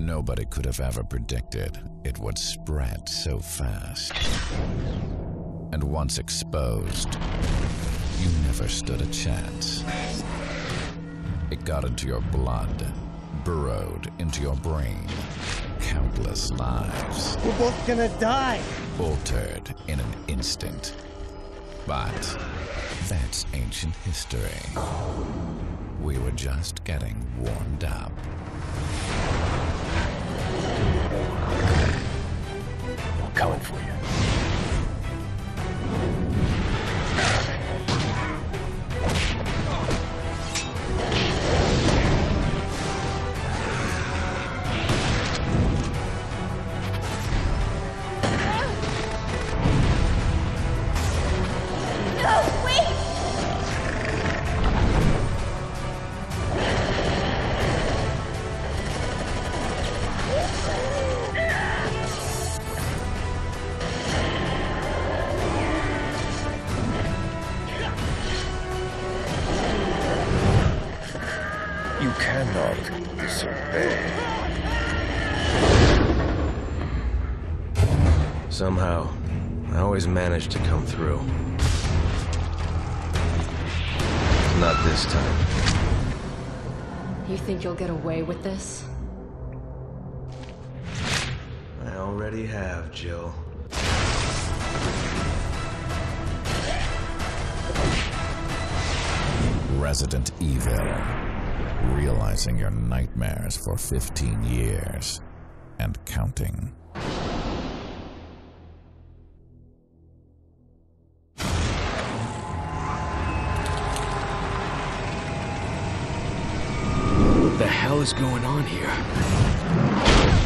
Nobody could have ever predicted it would spread so fast. And once exposed, you never stood a chance. It got into your blood, burrowed into your brain. Countless lives. We're both gonna die! Altered in an instant. But that's ancient history. We were just getting warmed up. I'm coming for you. You cannot disobey. Somehow, I always manage to come through. Not this time. You think you'll get away with this? I already have, Jill. Resident Evil. Realizing your nightmares for 15 years and counting. What the hell is going on here?